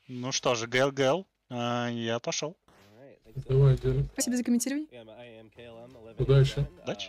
Ну что же, ГЛ, я пошел. Давай, держи. Спасибо за комментирование. Удачи. Удачи.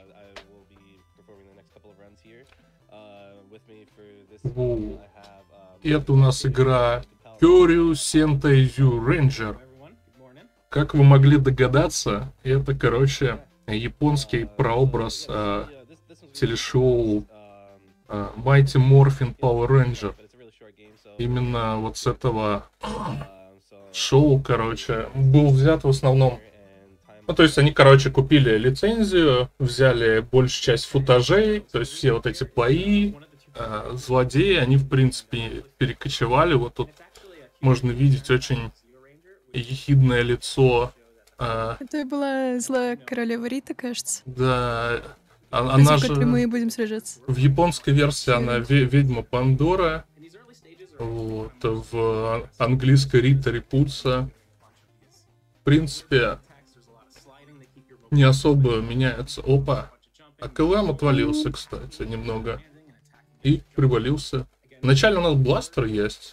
Воу. Это у нас игра Kyoryu Sentai Ranger. Как вы могли догадаться, это, короче, японский прообраз телешоу Mighty Morphin Power Ranger. Именно вот с этого шоу, короче, был взят в основном... Ну, то есть они, короче, купили лицензию, взяли большую часть футажей, то есть все вот эти бои, злодеи, они, в принципе, перекочевали. Вот тут можно видеть очень ехидное лицо. Это была злая королева Рита, кажется. Да, она Против же... которой мы будем сражаться. В японской версии она ведьма Пандора. Вот, в английской Рита Репуца. В принципе, не особо меняется. Опа. А КЛМ отвалился, кстати, немного. И привалился. Вначале у нас бластер есть.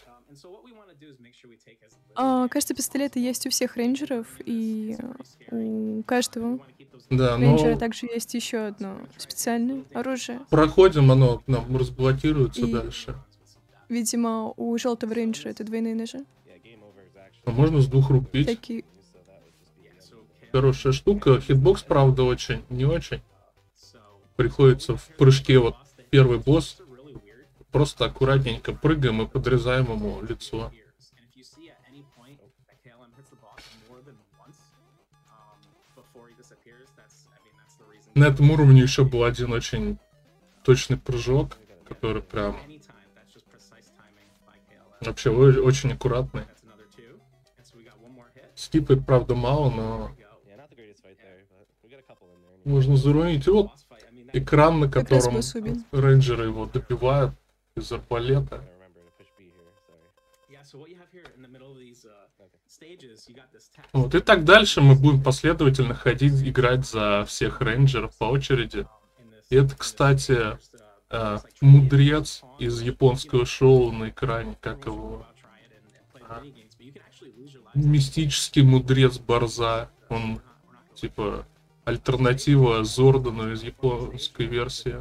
Кажется, пистолеты есть у всех рейнджеров, и у каждого Да, рейнджера но также есть еще одно специальное оружие. проходим, оно нам разблокируется И- дальше. Видимо, у желтого рейнджера это двойные ножи. А можно с двух рук бить. Такие. Хорошая штука. Хитбокс, правда, очень, не очень. Приходится в прыжке, вот первый босс, просто аккуратненько прыгаем и подрезаем ему лицо. На этом уровне еще был один очень точный прыжок, который прям вообще очень аккуратный. Скипает, правда, мало, но можно зарунить. И вот экран, на Как раз котором босс убит. рейнджеры его добивают из арбалета. Вот, и так дальше мы будем последовательно ходить, играть за всех рейнджеров по очереди. И это, кстати, мудрец из японского шоу на экране, как его... Мистический мудрец Борза. Он, типа, альтернатива Зордану из японской версии.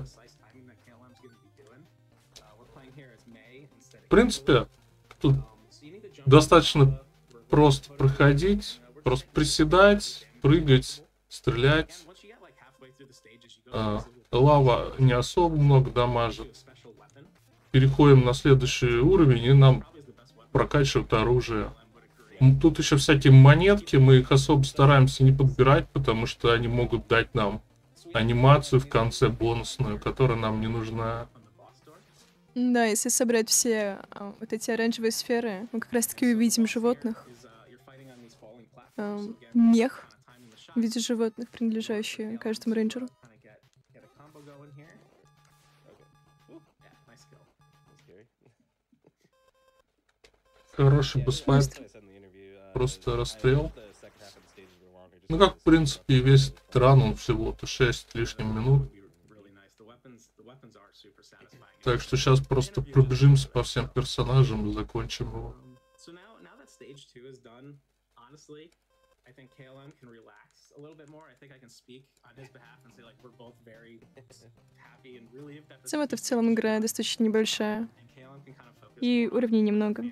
В принципе, тут достаточно просто проходить, просто приседать, прыгать, стрелять. Лава не особо много дамажит. Переходим на следующий уровень, и нам прокачивают оружие. Тут еще всякие монетки, мы их особо стараемся не подбирать, потому что они могут дать нам анимацию в конце бонусную, которая нам не нужна. Да, если собрать все вот эти оранжевые сферы, мы как раз-таки увидим животных. Мех в виде животных, принадлежащие каждому рейнджеру. Хороший босс-файт. Просто расстрел. Ну как, в принципе, весь этот ран, он всего-то 6 с лишним минут. Так что сейчас просто пробежимся по всем персонажам и закончим его. Это в целом игра достаточно небольшая. И уровней немного.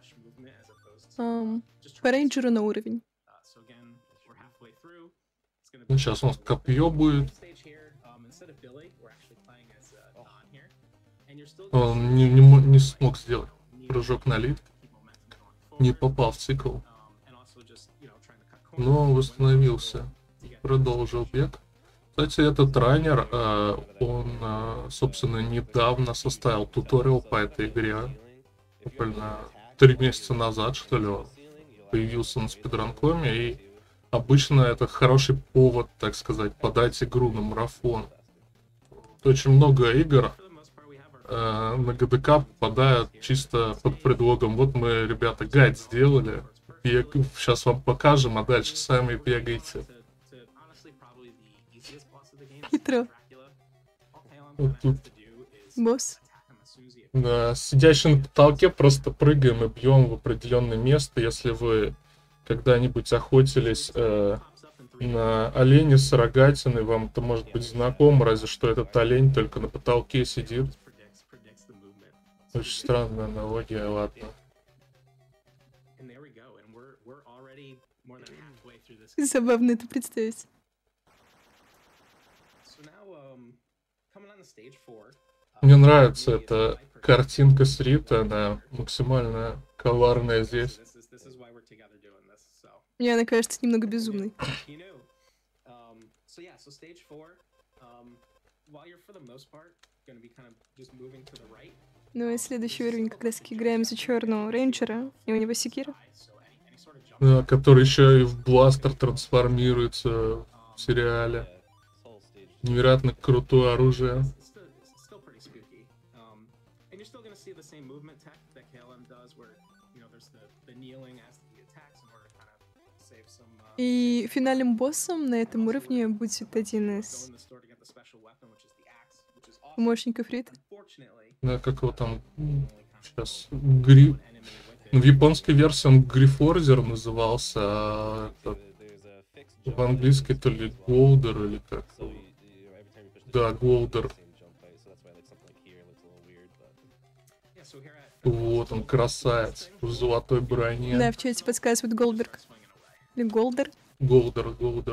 По рейнджеру на уровень. Ну, сейчас у нас копье будет. Он не смог сделать прыжок на лифт. Не попал в цикл. Но восстановился. Продолжил бег. Кстати, этот раннер, он, собственно, недавно составил туториал по этой игре. Буквально 3 месяца назад, что ли, он появился на спидранкоме. И обычно это хороший повод, так сказать, подать игру на марафон. Очень много игр на ГДК попадают чисто под предлогом: вот мы, ребята, гайд сделали, сейчас вам покажем, а дальше сами бегайте. Хитро. Вот тут Босс. Да, сидящий на потолке просто прыгаем и бьем в определенное место. Если вы когда-нибудь охотились на оленя с рогатиной, вам это может быть знакомо, разве что этот олень только на потолке сидит. Очень странная аналогия, ладно. Забавно это представить. Мне нравится эта картинка с Рита, она максимально коварная здесь. Мне она кажется немного безумной. Ну и следующий уровень как раз таки играем за черного рейнджера, и у него секира. Да, который еще и в бластер трансформируется в сериале. Невероятно крутое оружие. И финальным боссом на этом уровне будет один из помощников Риты. Да, как его там сейчас Ну, в японской версии он Грифорзер назывался, а в английской то ли Голдер или как. Да, Голдер. Вот он, красавец, в золотой броне. Да, в чате подсказывают Голдберг. Или Голдер. Голдер, Голдер.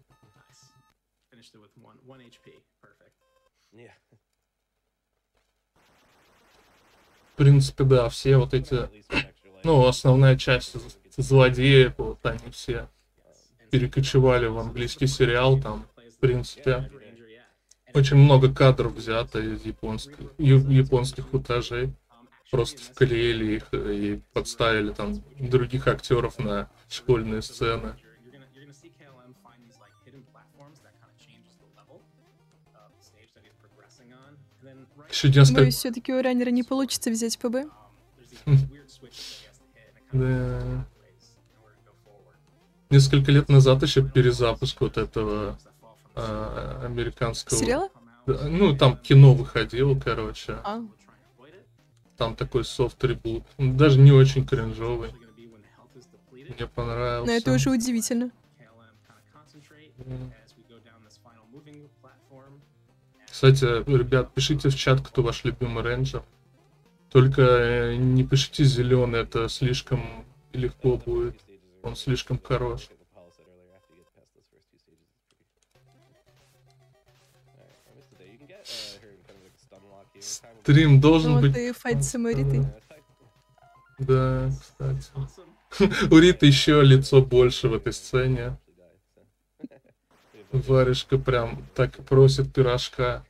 В принципе, да, все вот эти... Ну, основная часть злодеев, вот они все перекочевали в английский сериал, там, в принципе, очень много кадров взято из японских футажей. Просто вклеили их и подставили там других актеров на школьные сцены. Еще несколько... Боюсь, все-таки у раннера не получится взять ПБ. Да. Несколько лет назад еще перезапуск вот этого американского... Сериала? Ну, там кино выходило, короче. А. Там такой софт-ребут. Даже не очень кринжовый. Мне понравился. Но это уже удивительно. Кстати, ребят, пишите в чат, кто ваш любимый рейнджер. Только не пишите зеленый, это слишком легко будет. Он слишком хорош. Стрим должен Ну, быть... ты файт с самой Ритой. Да, кстати. У Риты еще лицо больше в этой сцене. Варежка прям так и просит пирожка.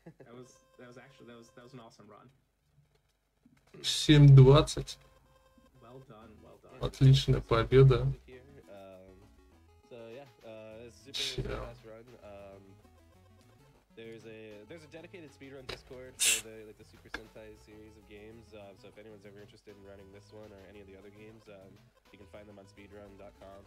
7:20. Отличная победа. Чел. There's a dedicated speedrun Discord for the Super Sentai series of games. So if anyone's ever interested in running this one or any of the other games, you can find them on speedrun.com.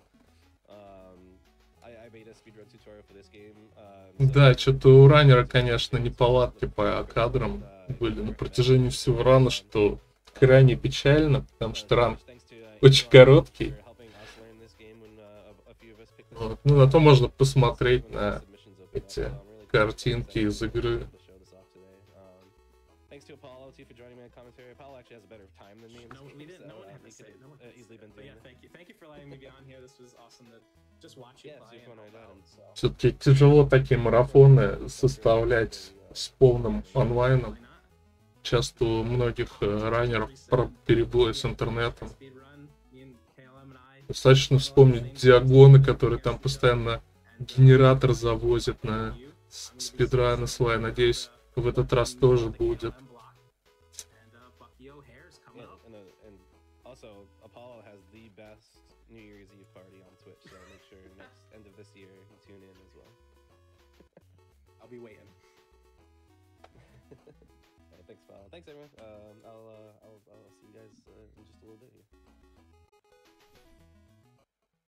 I made a speedrun tutorial for this game. Да, что-то у раннера, конечно, неполадки по кадрам были на протяжении всего рана, что крайне печально, потому что ран очень короткий. Вот. Ну, на то можно посмотреть на эти картинки из игры. Все-таки тяжело такие марафоны составлять с полным онлайном. Часто у многих раннеров перебои с интернетом. Достаточно вспомнить Диагоны, которые там постоянно генератор завозят на спидраны свои. Надеюсь, в этот раз тоже будет. Thanks, everyone. I'll see you guys in just a little bit here.